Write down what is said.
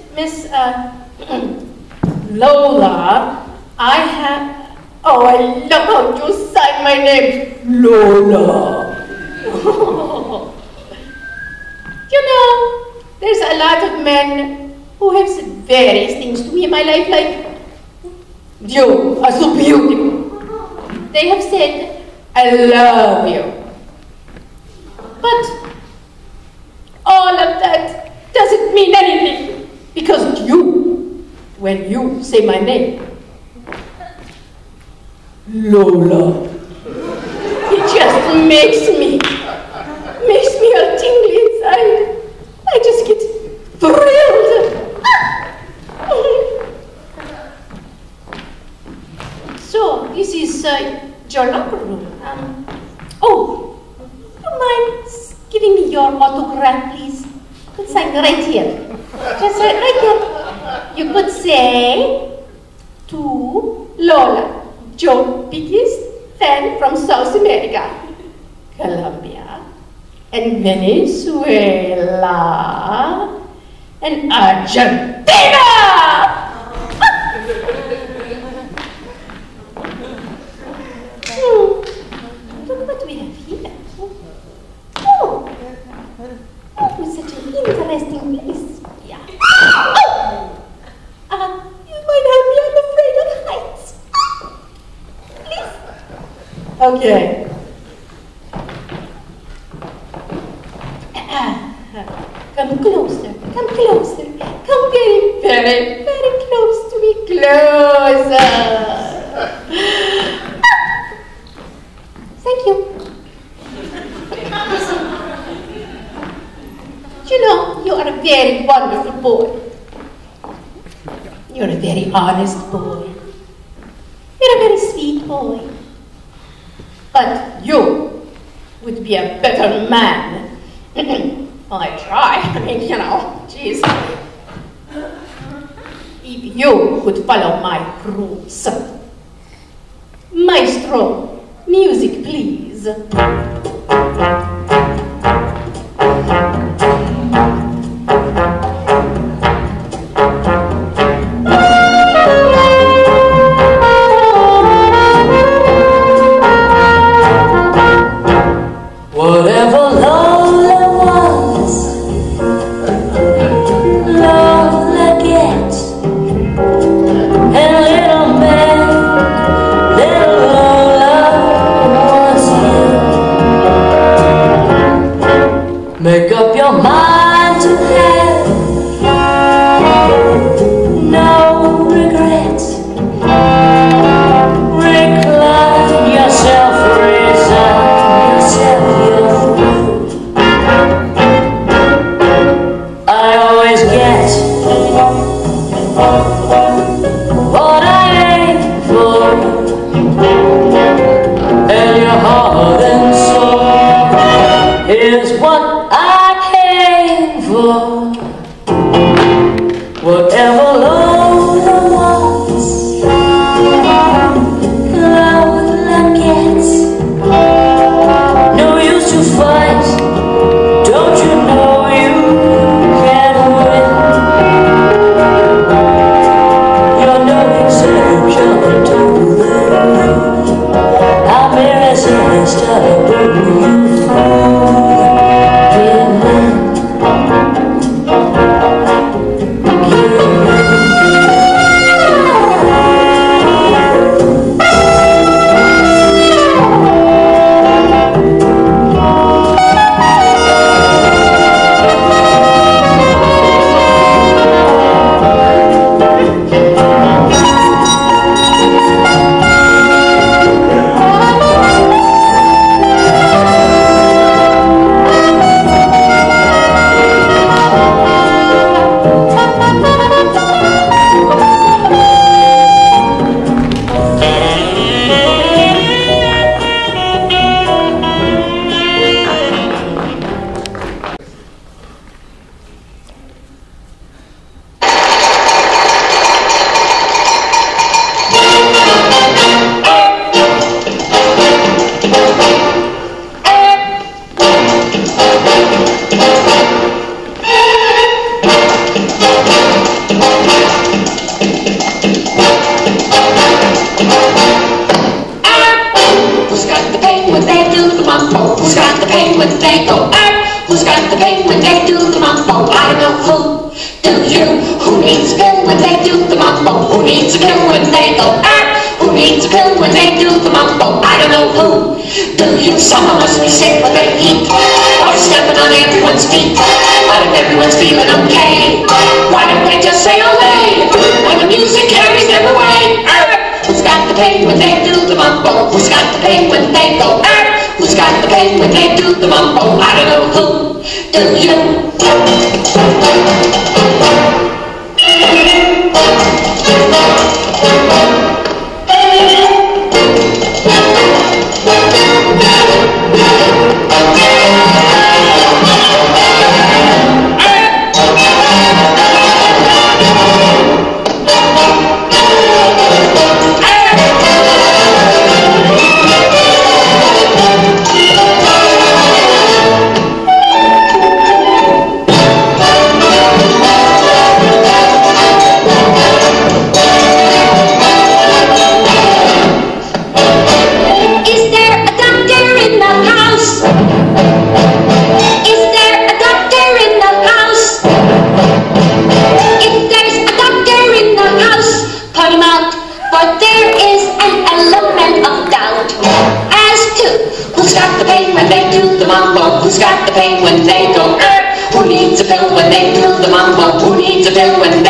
Miss Lola, oh, I love how you sign my name, Lola. You know, there's a lot of men who have said various things to me in my life, like, you are so beautiful. They have said, I love you. But all of that doesn't mean anything, because when you say my name, Lola, it just makes me all tingly inside. I just get thrilled. So, this is your locker room. Oh, do you mind giving me your autograph, please? You could sign right here. Just right here. You could say, to Lola, your biggest fan from South America, Colombia, and Venezuela, and Argentina! Look what we have here. Oh, it's such an interesting place. Yeah. You might have me, I'm afraid of heights. Please? Okay. Come closer, come closer. Come very, very, very close to me, closer. Thank you. You know, you are a very wonderful boy. You're a very honest boy. You're a very sweet boy. But you would be a better man. Well, I try. I mean, you know, geez. If you would follow my rules. Maestro, music, please. Make up your mind to have no regrets. Recline yourself, resign yourself, you're through. I always get what I aim for, and your heart and soul is what whatever Lola wants, Lola gets. No use to fight, don't you know you can win? You're no exception to the rule. I'm irresistible, you fool. Yeah. when they do the mambo? Who needs a pill when they go Who needs a pill when they do the mambo? I don't know who. Do you? Someone must be sick when they eat, or stepping on everyone's feet. But if everyone's feeling okay, why don't they just say olay when the music carries them away? Who's got the pain when they do the mambo? Who's got the pain when they go Who's got the pain when they do the mambo? I don't know who. Do you? Who's got the pain when they go Who needs a pill when they do the mambo? Who needs a pill when they